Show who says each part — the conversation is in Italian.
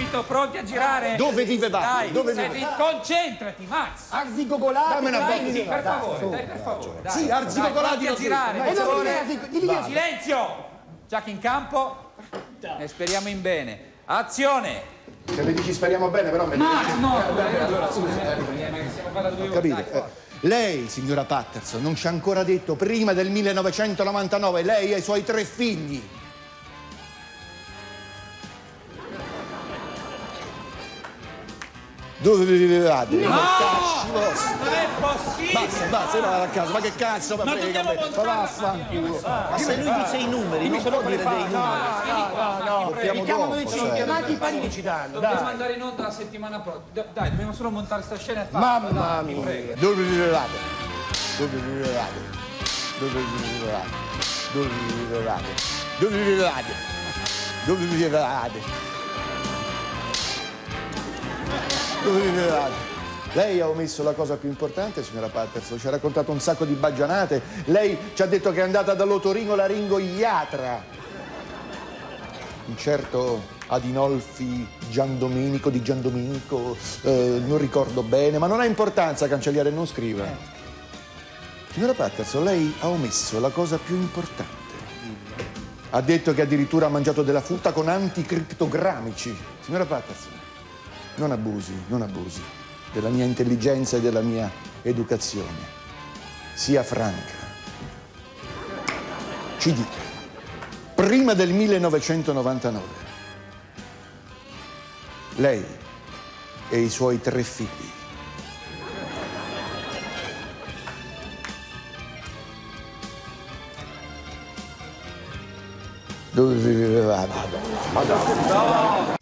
Speaker 1: 100 pronti a girare.
Speaker 2: Dove vivevate?
Speaker 1: Dai,
Speaker 2: Dove
Speaker 1: concentrati, Max.
Speaker 3: Arzigogolati.
Speaker 2: Dammi una
Speaker 1: Dai, sì, per favore, dai, per favore. Dai,
Speaker 2: Sì, arzigogolati
Speaker 1: a girare.
Speaker 3: Silenzio!
Speaker 1: Giacchi in campo. E speriamo in bene. Azione.
Speaker 2: Se mi dici speriamo bene, però...
Speaker 1: Max, no. Allora, scusa, stiamo parlando 2 ore.
Speaker 2: Capite? Lei, signora Patterson, non ci ha ancora detto prima del 1999, lei e i suoi 3 figli. Dove vivevate?
Speaker 1: No! Non è possibile!
Speaker 2: Basta, vai a casa, ma che cazzo mi frega? Ma vaffanculo.
Speaker 4: Ma se lui dice i numeri, non può dire dei numeri.
Speaker 2: No,
Speaker 3: Mi chiamano i chiamati, i panini ci danno.
Speaker 1: Dobbiamo andare in onda la settimana prossima. Dai, dobbiamo solo montare sta scena e
Speaker 2: Mamma mia. Dove vivevate? Dove vivevate? Dove vivevate? Dove vivevate? Dove vivevate? Dove vivevate? Dove vivevate? Lei ha omesso la cosa più importante, signora Patterson. Ci ha raccontato un sacco di baggianate. Lei ci ha detto che è andata dall'otorinolaringoiatra. Un certo Adinolfi Giandomenico di Giandomenico, non ricordo bene, ma non ha importanza, cancelliere, non scriva. Signora Patterson, lei ha omesso la cosa più importante. Ha detto che addirittura ha mangiato della frutta con anticriptogrammici. Signora Patterson, non abusi della mia intelligenza e della mia educazione. Sia franca. Ci dica, prima del 1999, lei e i suoi 3 figli dove vivevate?